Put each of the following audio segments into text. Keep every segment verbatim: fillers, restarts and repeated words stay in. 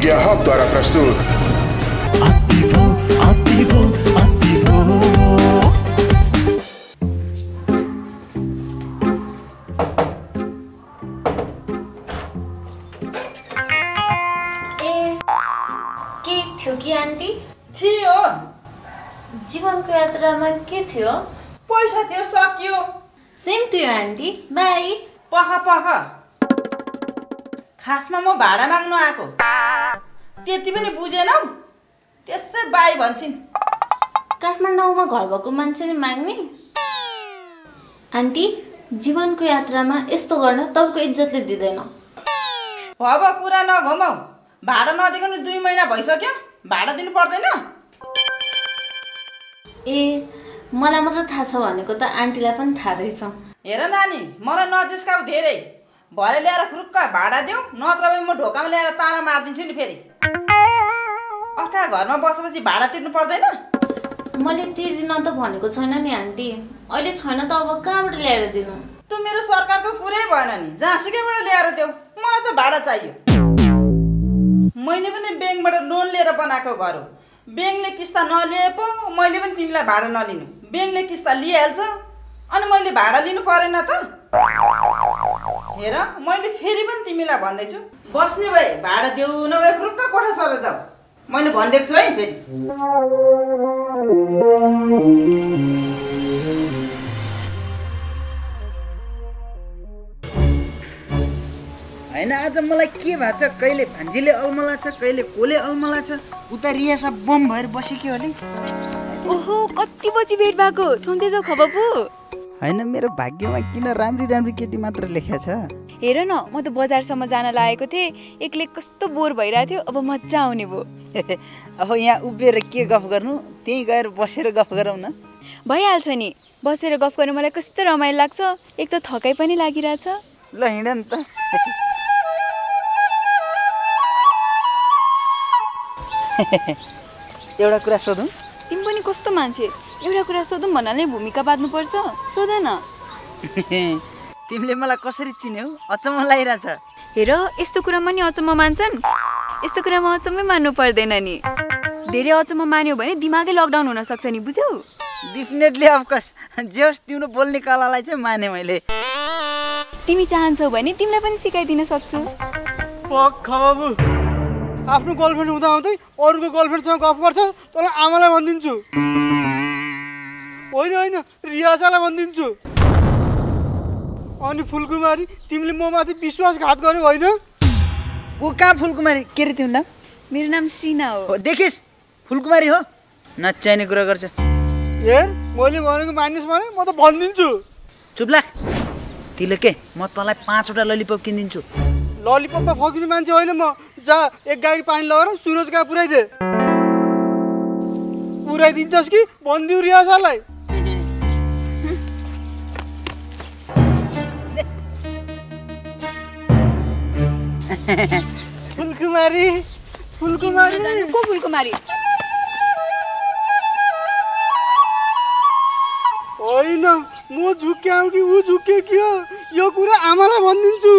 Media hub द्वारा प्रस्तुत aunty थियो जीवनको यात्रामा के थियो? पैसा थियो सकियो। Same to you aunty, bye. पख पख खासमा म भाडा माग्नु आएको, त्यति पनि बुझेनौ? त्यसै बाई भन्छिन्। काठमाडौँमा घर भएको मान्छेले माग्ने? आन्टी जीवनको यात्रामा यस्तो गर्न तपाईको इज्जतले दिदैन। भब कुरा नघुमाउ, भाडा नदिएको दुई महिना भइसक्यो, भाडा दिनु पर्दैन? ए मलाई मात्र थाहा छ भनेको त आन्टीलाई पनि थाहा रहेछ। हेर नानी, मलाई नजिस्काउ धेरै, भरे ल्याएर खुरुक्क भाडा देऊ, नत्र भए म ढोकामा ल्याएर ताला मारिदिन्छु नि फेरि। अर्का घरमा बसेपछि भाडा तिर्नु पर्दैन? मैले तिर्दिन त भनेको छैन नि आन्टी, अहिले छैन त अब कहाँबाट ल्याएर दिनु? त मेरो सरकारको कुरै भएन नि, जहाँसुकैबाट ल्याएर देऊ, मलाई त भाडा चाहियो। मैले पनि ब्याङ्कबाट लोन लिएर बनाएको घर हो, ब्याङ्कले किस्ता नलिए पो मैले पनि तिमीलाई भाडा नलिनु, ब्याङ्कले किस्ता लिइहाल्छ अनि मैले भाडा लिनु परेन त? हेर मैले फेरि पनि तिमीलाई भन्दैछु, बस्ने भए भाडा देऊ, नभए फुरुक्क कोठा सरेर जाऊ, मैले भनिदिएको छु है फेरि। हैन आज मलाई के भएको छ, कहिले भान्जीले अल्मला छ, कहिले कोले अल्मला छ, उता रियासा बम भएर बसेकी होली। ओहो कति बजी भेट भएको सम्झेछौ खबपु? हैन मेरो भाग्यमा किन राम्री राम्री केटी मात्र लेख्या छ। हेर न म त बजारसम्म जान लागेको थिएँ, एक्लै कस्तो बोर भइरहेको थियो, अब मजा आउने भयो। अब यहाँ उभिएर के गफ गर्नु, त्यही गएर बसेर गफ गरौँ न। भइहाल्छ नि, बसेर गफ गर्नु मलाई कस्तो रमाइलो लाग्छ, एक त थकाइ पनि लागिरहेछ। ल हिँड नि त। एउटा कुरा सोधौँ? तिमी पनि कस्तो मान्छे, एउटा कुरा सोधौँ भन्नाले भूमिका बाँध्नुपर्छ, सोध न। तिमीले मलाई कसरी चिन्यौ, अचम्म लागिरहेछ। हेर यस्तो कुरामा नि अचम्म मान्छन्, यस्तो कुरामा अचम्मै मान्नु पर्दैन नि। धेरै अचम्म मान्यो भने दिमागै लकडाउन हुन सक्छ नि, बुझ्यौ? डेफिनेटली अफकोर्स, जे होस् तिम्रो बोल्ने कलालाई चाहिँ माने मैले। तिमी चाहन्छौ भने तिमीलाई पनि सिकाइदिन सक्छु। पक्क बाबु, आफ्नो गर्लफ्रेन्ड हुँदा हुँदै अरूको गर्लफ्रेन्डसँग गफ गर्छ, तँलाई आमालाई भनिदिन्छु। होइन होइन रियासालाई भनिदिन्छु। अनि फुलकुमारी तिमीले म माथि विश्वासघात गर्यौ होइन? को कहाँ फुलकुमारी? के रे तिम्रो नाम? मेरो नाम श्रीना हो। देखिस् फुलकुमारी हो, नचाहिने कुरा गर्छ। हेर मैले भनेको मानिस भने म त भनिदिन्छु। चुप लाग, तिले के म तँलाई पाँचवटा ललिपप किनिदिन्छु। ललिपपमा फकिने मान्छे होइन म, जा एक गाडी पानी लगाएर सुरज कहाँ पुऱ्याइदे। पुऱ्याइदिन्छस् कि भनिदिउ रियासालाई? फुलकुमारी फुलकुमारी को फुलकुमारी? होइन म झुक्क्याउ कि ऊ झुक्क्यो कि हो, यो कुरा आमालाई भनिदिन्छु।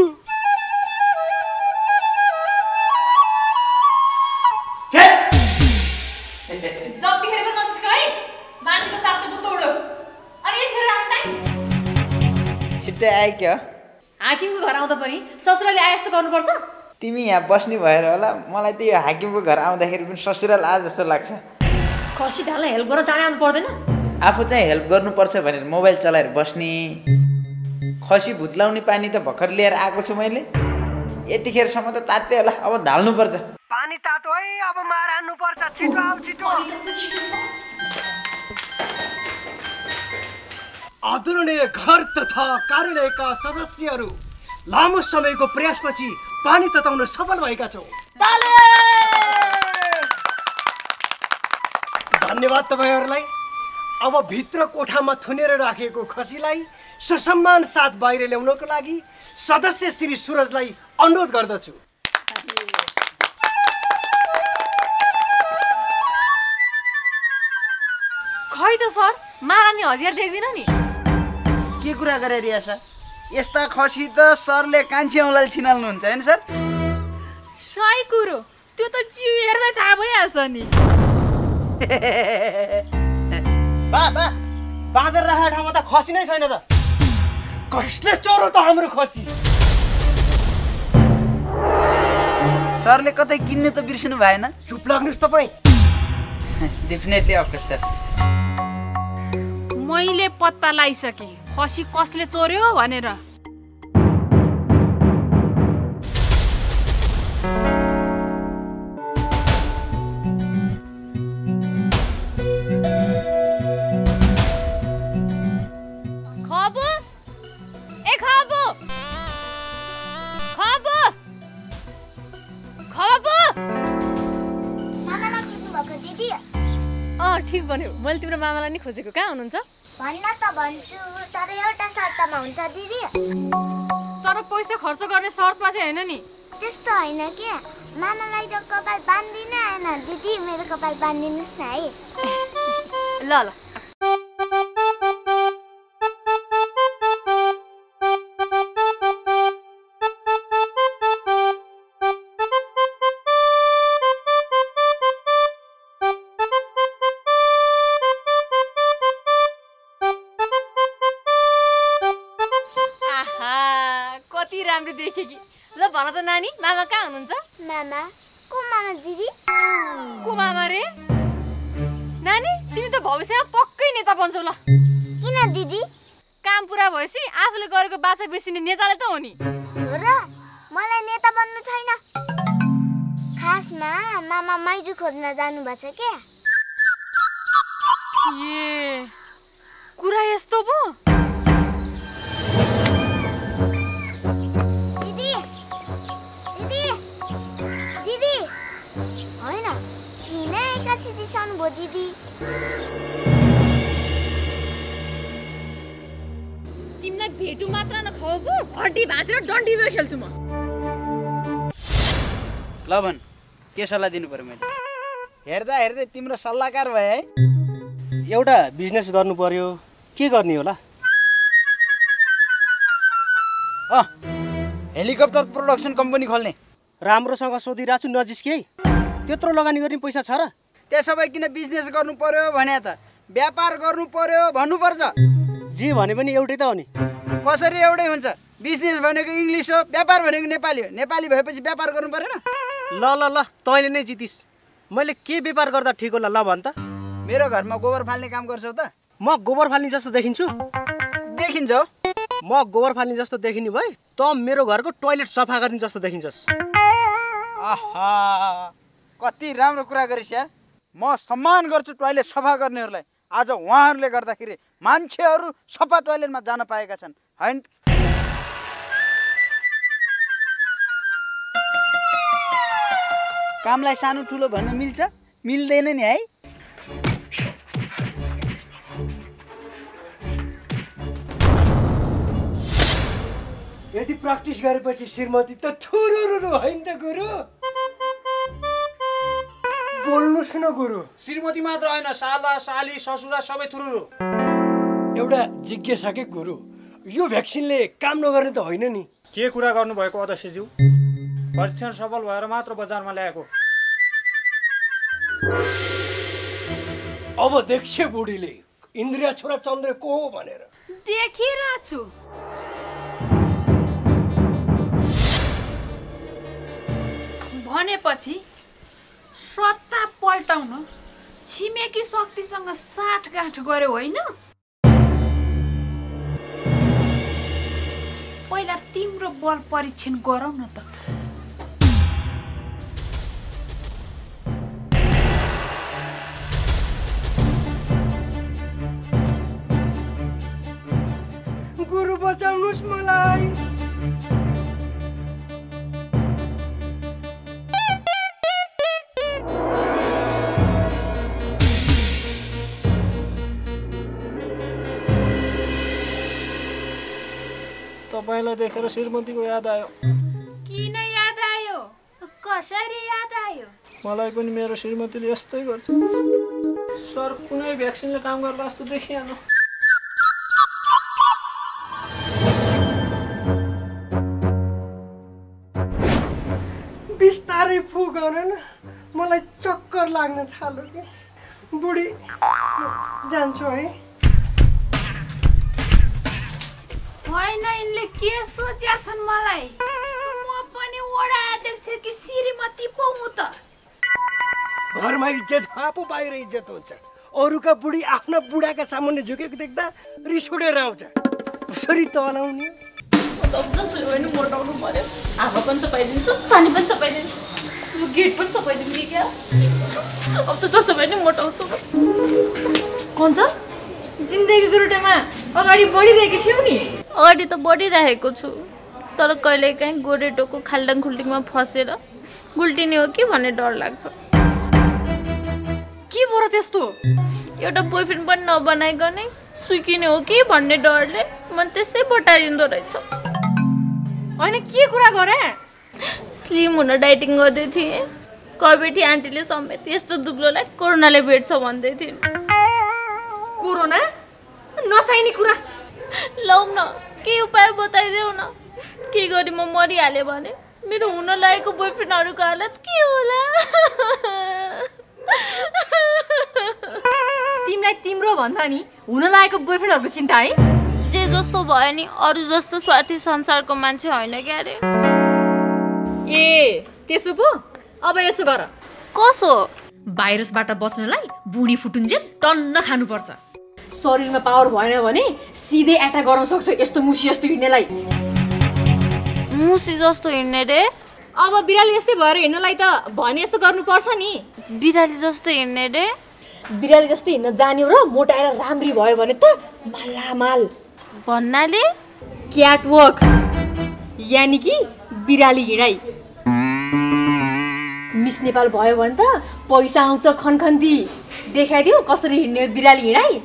छिट्टै आयो क्या? हाकिमको घर आउँदा पनि ससुराले आए जस्तो गर्नुपर्छ? तिमी यहाँ बस्ने भएर होला, मलाई त यो हाकिमको घर आउँदाखेरि पनि ससुराल आ जस्तो लाग्छ। खसी ढाललाई हेल्प गर्न चाँडै आउनु पर्दैन? आफू चाहिँ हेल्प गर्नुपर्छ भनेर मोबाइल चलाएर बस्ने, खसी भुत्लाउने पानी त भर्खर लिएर आएको छु मैले, यतिखेरसम्म त तात्तै होला, अब ढाल्नुपर्छ। पानी तातो है, अब मार हान्नुपर्छ, छिटो आऊ छिटो। आदरणीय घर तथा कार्यालयका सदस्यहरू, लामो समयको प्रयासपछि पानी तताउन सफल भएका छौँ। धन्यवाद तपाईहरुलाई। अब भित्र कोठामा थुनेर राखेको खसीलाई ससम्मान साथ बाहिर ल्याउनको लागि सदस्य श्री सुरजलाई अनुरोध गर्दछु। खै त सर, महारानी हजिर देख्दिन नि। के कुरा गरे रियासा? यस्ता खसी त सरले कान्छी औँलाले छिनाल्नुहुन्छ हैन सर? सही कुरो, त्यो त हेर्दै थाहा भइहाल्छ नि। बा बा बाँदर राखेको ठाउँमा त खसी नै छैन त। कसले चोरो त हाम्रो खसी? सरले कतै किन्नु त बिर्सिनु भएन? चुप लाग्नुहोस् तपाईँ। Definitely of course sir. मैले पत्ता लगाइसकेँ खसी कसले चोर्यो भनेर। खबु ए खबु खबु खबु मामालाई खोज्नु भएको दिदी? अँ ठिक भन्यो, मैले तिम्रो मामालाई नि खोजेको। कहाँ हुनुहुन्छ? भन्न त भन्छु तर एउटा शर्तमा हुन्छ दिदी। तर पैसा खर्च गर्ने शर्तमा चाहिँ होइन नि। त्यस्तो होइन के, मामालाई त कपाल बाँधिदिनु आएन दिदी, मेरो कपाल बाँधिदिनुहोस् न है। ल ल राम्रो देखेँ कि। ल भन त नानी, मामा कहाँ हुनुहुन्छ? मामा को मामा दिदी? को मामा रे? नानी तिमी त भविष्यमा पक्कै नेता बन्छौ। ल किन दिदी? काम पुरा भएपछि आफूले गरेको बाचा बिर्सिने नेताले त हो नि। हो र? मलाई नेता बन्नु छैन। खासमा मामा माइजू खोज्न जानु भएको छ के? ए कुरा यस्तो पो? दिदी तिमीलाई भेटु मात्र नखाऊ, हड्डी भाँचेर डन्डी भयो खेल्छु म। ल भन के सल्लाह दिनु पर्यो मैले? हेर्दा हेर्दै तिम्रो सल्लाहकार भए है। एउटा बिजनेस गर्नु पर्यो, के गर्ने होला? अ हेलिकप्टर प्रोडक्सन कम्पनी खोल्ने। राम्रोसँग सोधिरहेको छु, नजिस्के। त्यत्रो लगानी गर्ने पैसा छ र? त्यसो भए किन बिजनेस गर्नु पर्यो भने त व्यापार गर्नु पर्यो भन्नुपर्छ। जे भने पनि एउटै त हो नि। कसरी एउटै हुन्छ? बिजनेस भनेको इङ्ग्लिस हो, व्यापार भनेको नेपाली हो। नेपाली भएपछि व्यापार गर्नु परेन? ल ल ल तैँले नै जितिस्। मैले के व्यापार गर्दा ठिक होला ल भन् त? मेरो घरमा गोबर फाल्ने काम गर्छौ त? म गोबर फाल्ने जस्तो देखिन्छु? देखिन्छ। म गोबर फाल्ने जस्तो देखिने भए त मेरो घरको टोइलेट सफा गर्ने जस्तो देखिन्छस्। आहा कति राम्रो कुरा गरिस् यार। म सम्मान गर्छु टोइलेट सफा गर्नेहरूलाई। आज उहाँहरूले गर्दाखेरि मान्छेहरू सफा टोइलेटमा जान पाएका छन् हैन? कामलाई सानो ठुलो भन्न मिल्छ? मिल्दैन नि है। यदि प्र्याक्टिस गरेपछि श्रीमती त थुरुरु होइन त गुरु? बोल्नुहोस् न गुरु। श्रीमती मात्र होइन, साला साली ससुरा सबै थुरुरु। एउटा जिज्ञासा के गुरु, यो भ्याक्सिनले काम नगर्ने त होइन नि? के कुरा गर्नुभएको अध्यक्षज्यू? परीक्षण सफल भएर मात्र बजारमा ल्याएको। अब देख्छ बुढीले इन्द्रिया छोरा चन्द्र को हो भनेर। देखिरहेको छु। भनेपछि सत्ता पल्टाउन छिमेकी शक्तिसँग साठगाँठ गर्यो होइन? पहिला तिम्रो बल परीक्षण गरौ न त। गुरु बचाउनुस् मलाई। तपाईँलाई देखेर श्रीमतीको याद आयो। किन याद आयो? कसरी याद आयो? मलाई पनि मेरो श्रीमतीले यस्तै गर्छ। सर कुनै भ्याक्सिनले काम गर्ला जस्तो देखिएन। बिस्तारै फुकाउन न, मलाई चक्कर लाग्न थाल्यो कि बुढी जान्छु है। होइन यिनले के सोचेका छन् मलाई? म पनि वडा अध्यक्ष कि श्रीमती पो हुँ त। घरमा इज्जत आफू बाहिर इज्जत हुन्छ। अरूका बुढी आफ्ना बुढाका सामुन्ने झुकेको देख्दा रिस उडेर आउँछ। कसरी तलाउने? अब जसरी पनि मोटाउनु पर्यो। आमा पनि चपाइदिन्छु, पानी पनि चपाइदिन्छु, यो गेट पनि चपाइदिन्छु क्या। अब त जसो पनि मोटाउँछु। कन्छ जिन्दगीको रुटमा अगाडि बढिरहेकी छौ नि? अगाडि त बढिरहेको छु, तर कहिलेकाहीँ गोरेटोको खाल्डाङ खुल्टिङमा फसेर गुल्टिने हो कि भन्ने डर लाग्छ। के भयो त्यस्तो? एउटा बोयफ्रेन्ड पनि नबनाइकन सुकिने हो कि भन्ने डरले मन त्यसै बटारिँदो रहेछ। होइन के कुरा गरे? स्लिम हुन डाइटिङ गर्दै थिएँ। कबेटी आन्टीले समेत यस्तो दुब्लोलाई कोरोनाले भेट्छ भन्दै थिइन्। कोरोना नचाहिने कुरा। लौ न के उपाय बताइदेऊ न। के गरी म मरिहालेँ भने मेरो हुन लागेको बोयफ्रेन्डहरूको हालत के होला? तिमीलाई तिम्रो भन्दा नि हुन लागेको बोयफ्रेन्डहरूको चिन्ता है? जे जस्तो भयो नि अरू जस्तो स्वार्थी संसारको मान्छे होइन क्या रे। ए त्यसो पो अब यसो गर। कसो? भाइरसबाट बच्नलाई बुढी फुटुन्जेल टन्न खानुपर्छ। शरीरमा पावर भएन भने सिधै एट्याक गर्न सक्छ यस्तो मुसी जस्तो हिँड्नेलाई। मुसी जस्तो हिँड्ने रे? अब बिराली जस्तै भएर हिँड्नलाई त भने जस्तो गर्नुपर्छ नि। बिराली जस्तो हिँड्ने रे? बिराली जस्तै हिँड्न जान्यो र मोटाएर राम्री भयो भने त मालामाल। भन्नाले क्याटवक यानि कि बिराली हिँडाइ। मिस नेपाल भयो भने त पैसा आउँछ खनखन्दी। देखाइदिउ कसरी हिँड्ने बिराली हिँडाइ।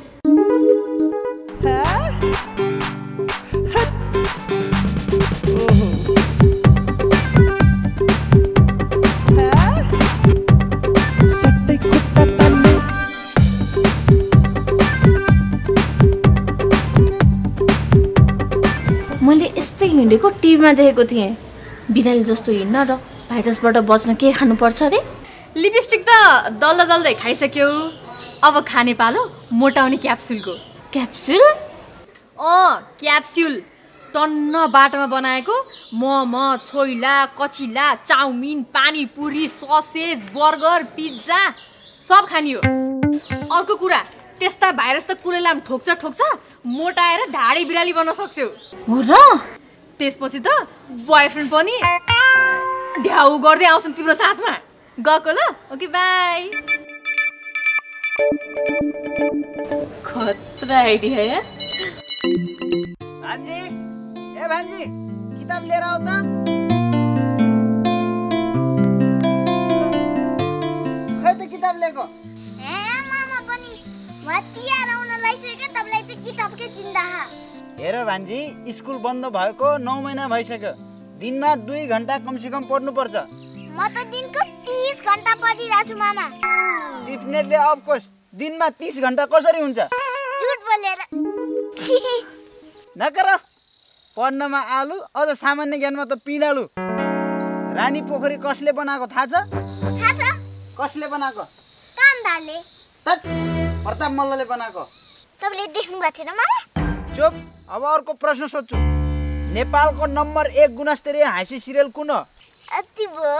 मैले यस्तै हिँडेको टिभीमा देखेको थिएँ। बिराली जस्तो हिँड्न र भाइरसबाट बच्न के खानुपर्छ रे? लिपस्टिक त दल्दा दल्दै खाइसक्यो। अब खाने पालो मोटाउने क्याप्सुलको। क्याप्सुल? अँ क्याप्सुल। टन्न बाटोमा बनाएको मोमो, छोइला, कचिला, chow mein, panipuri, sausage, burger, pizza सब खानियो। अर्को कुरा त्यस्ता भाइरस त कुलैलाम ठोक्छ ठोक्छ मोटाएर ढाडी बिराली बन्न सक्छौ। हो र? त्यसपछि त बोयफ्रेन्ड पनि ढ्याउ गर्दै आउँछन् तिम्रो साथमा। गएको ल? Okay by. खतरा आइडिया यार। भान्जी, ए भान्जी, किताब लिएर आऊ त। खै त किताब लिएको? ए मामा पनि म तिहार आउन लागिसक्यो तपाईलाई चाहिँ किताबकै चिन्ता हा। हेर भान्जी, स्कुल बन्द भएको नौ महिना भइसक्यो। दिनमा दुई घन्टा कमसेकम पढ्नुपर्छ। म त दिनको तीस घन्टा पढिरहेको छु मामा। डेफिनेटली अफकोर्स दिनमा तीस घन्टा कसरी हुन्छ? झुट बोलेर। नकर। पढ्नमा आलु अझ सामान्य ज्ञानमा त पिँडालु। रानी पोखरी कसले बनाएको थाहा छ? थाहा छ। कसले बनाएको? कामदारले। तत् प्रताप मल्लले बनाएको। तपाईले देख्नु भएको थिएन मामा? चुप। अब अर्को प्रश्न सोध्छु। नेपालको नम्बर एक गुणस्तरीय हाँसी सिरियल कुन हो? अति भो।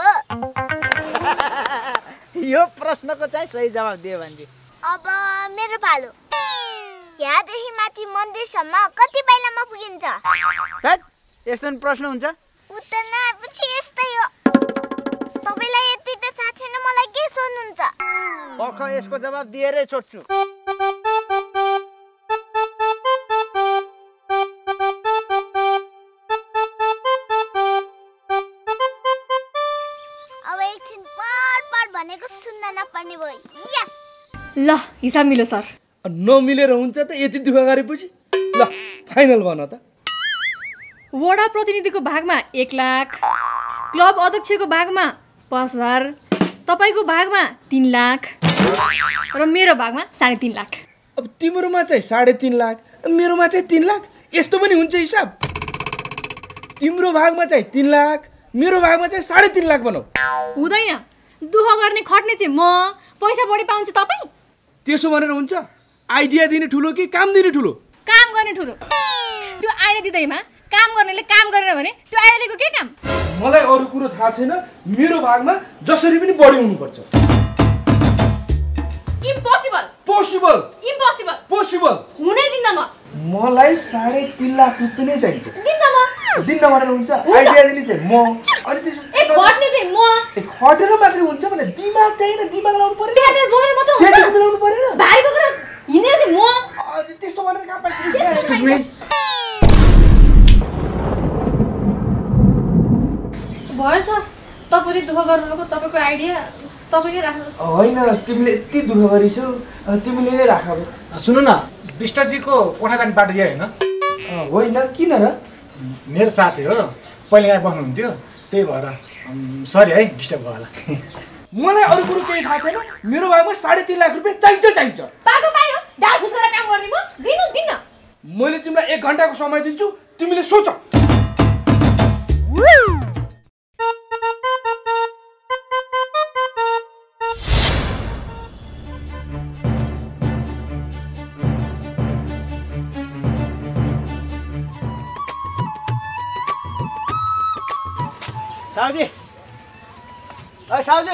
यो प्रश्नको चाहिँ सही जवाब दियो भान्जी। अब मेरो पालो। यहाँदेखि माथि मन्दिरसम्म कति पाइलामा पुगिन्छ? यस्तो प्रश्न हुन्छ? उत्तर नआएपछि यस्तै हो। तपाईलाई यति त थाहा छैन मलाई के सोध्नुहुन्छ? पख यसको जवाब दिएरै छोड्छु। अब एकछिन पढ पढ भनेको सुन्न नपर्ने भयो। यस। ल हिसाब मिलो सर। नमिलेर हुन्छ त यति दुःख गरेपछि? ल फाइनल भन त। वडा प्रतिनिधिको भागमा एक लाख, क्लब अध्यक्षको भागमा पाँच हजार, तपाईँको भागमा तिन लाख र मेरो भागमा साढे तिन लाख। अब तिम्रोमा चाहिँ साढे तिन लाख, मेरोमा चाहिँ तिन लाख, यस्तो पनि हुन्छ हिसाब? तिम्रो भागमा चाहिँ तिन लाख, मेरो भागमा चाहिँ साढे तिन लाख बनाऊ। हुँदैन। दुःख गर्ने खट्ने चाहिँ म, पैसा बढी पाउँछ तपाईँ। त्यसो भनेर हुन्छ? आइडिया दिने ठुलो कि काम दिने ठुलो? काम गर्ने ठुलो। त्यो आइडिया दिँदैमा काम गर्नेले काम गरेन भने त्यो आइडिया दिएको के काम? मलाई अरू कुरो थाहा छैन, मेरो भागमा जसरी पनि बढी हुनुपर्छ। इम्पोसिबल। पोसिबल। इम्पोसिबल। पोसिबल। हुनै दिन्न म। मलाई साढे तीन लाख रुपियाँ नै चाहिन्छ। दिन्न म। दिन्न भनेर हुन्छ? आइडिया दिने चाहिँ म, अनि त्यसो ए खट्ने चाहिँ म। ए खटेर मात्रै हुन्छ भने दिमाग चाहिएन, दिमाग लाउनु पर्यो। बिहान बोलेर मात्र हुन्छ। सेटिङ मिलाउनु पर्यो। भारी बोकेर हिँडेर चाहिँ म। अनि त्यस्तो भनेर काम पाइन्छ? Excuse me. भयो सर, तपाईँले दुःख गर्नुभएको तपाईँको आइडिया तपाईँले राख्नुहोस्। होइन, तिमीले यति दुःख गरिछौ, तिमीले नै राख। सुन्नु न, विष्टजीको कोठा जाने बाटो यही होइन? होइन, किन र? मेरो साथी हो, पहिले यहाँ बस्नुहुन्थ्यो, त्यही भएर सरी है डिस्टर्ब भयो होला। मलाई अरू कुरो केही थाहा छैन, मेरो भागमा साढे तीन लाख रुपियाँ चाहिन्छ चाहिन्छ। पाएको पायो, डाल खुसेर काम गर्ने म, दिनु दिन्न। मैले तिमीलाई एक घन्टाको समय दिन्छु, तिमीले सोच। साउजी, ओ साउजी।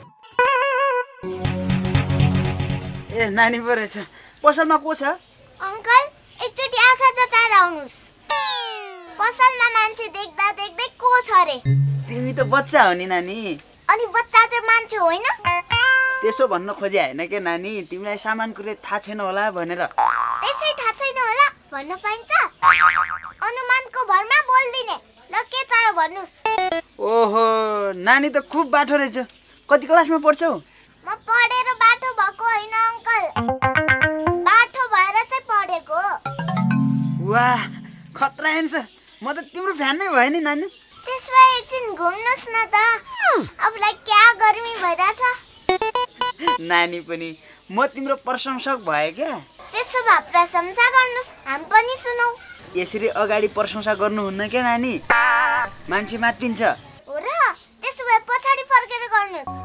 ए नानी पो रहेछ। पसलमा को छ? अङ्कल एकचोटि आँखा जचाएर आउनुहोस्। पसलमा मान्छे देख्दा देख्दै को छ रे? तिमी त बच्चा हो नि नानी। अनि बच्चा चाहिँ मान्छे होइन? त्यसो भन्न खोजे होइन के नानी, तिमीलाई सामान कुरो थाहा छैन होला भनेर। त्यसै थाहा छैन होला भन्न पाइन्छ? अनुमानको भरमा बोल्दिने। ल के चाहियो भन्नुहोस्। ओहो, नानी त खुब बाठो रहेछ। कति क्लासमा पढ्छौ? म पढेर बाठो भएको होइन अङ्कल, बाठो भएर चाहिँ पढेको। वाह, खतरा एन्सर। म त तिम्रो फ्यान नै भयो नि नानी। त्यसो भए एकछिन घुम्नुहोस् न त, अबलाई क्या गर्मी भइरहेछ। नानी पनि म तिम्रो प्रशंसक भए क्या। त्यसो भए प्रशंसा गर्नुहोस्, हाम पनि सुनौ। यसरी अगाडि प्रशंसा गर्नुहुन्न क्या नानी, मान्छे मात्तिन्छ। हो र? त्यसो भए पछाडि फर्केर गर्नुहोस्।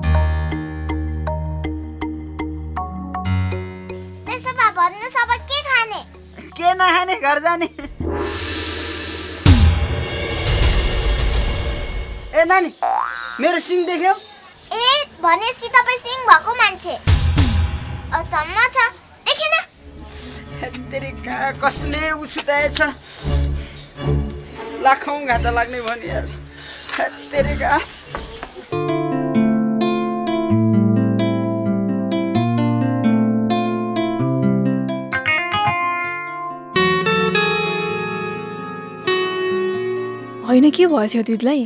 त्यसो भए भन्नुहोस् अब के खाने? के नखाने, घर जाने। ए नानी, मेरो सिङ देख्यौ? ए भनेपछि तपाईँ सिङ भएको मान्छे। अचम्म छ, देखेन? तेरिका कसले उछुटाएछ? लाखौँ घाटा लाग्ने भने यार। तेरिका होइन, के भएछ दिदीलाई?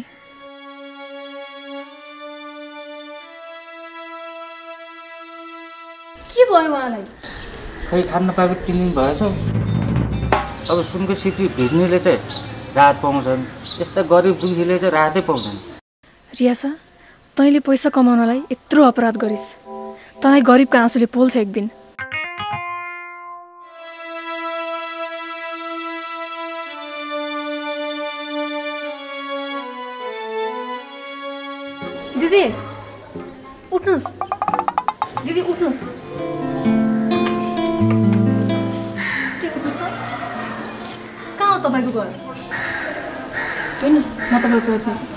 के भयो उहाँलाई? खै थाहा नपाएको तिन दिन भएछ। अब सुनको सिटी भिज्नेले चाहिँ राहत पाउँछन्, यस्ता गरिब दुखीले चाहिँ राहतै पाउँछन्। रियासा, तैँले पैसा कमाउनलाई यत्रो अपराध गरिस्, तँलाई गरिबको आँसुले पोल्छ एक दिन। दिदी उठ्नुहोस्, दिदी उठ्नुहोस्, त्यो उठ्नुहोस् त। कहाँ हो तपाईँको घर? हेर्नुहोस्, म तपाईँको प्रयत्न छु।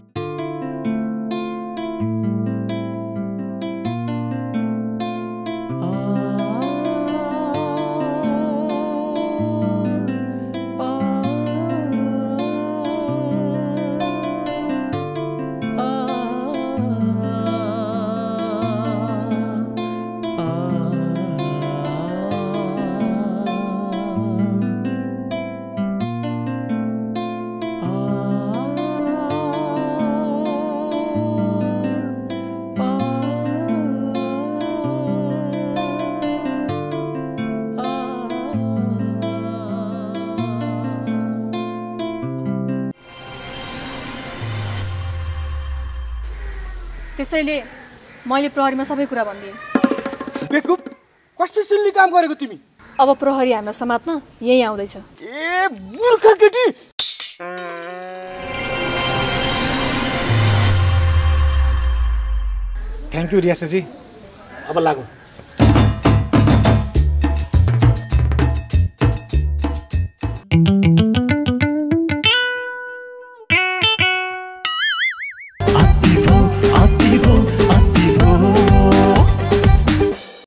त्यसैले मैले प्रहरीमा सबै कुरा भनिदिएँ। बेकुप, कस्तो सिल्ली काम गरेको तिमी? अब प्रहरी हामीलाई समात्न यही आउँदैछ। ए मूर्ख केटी! थ्याङ्क यू रियासजी अब लागौँ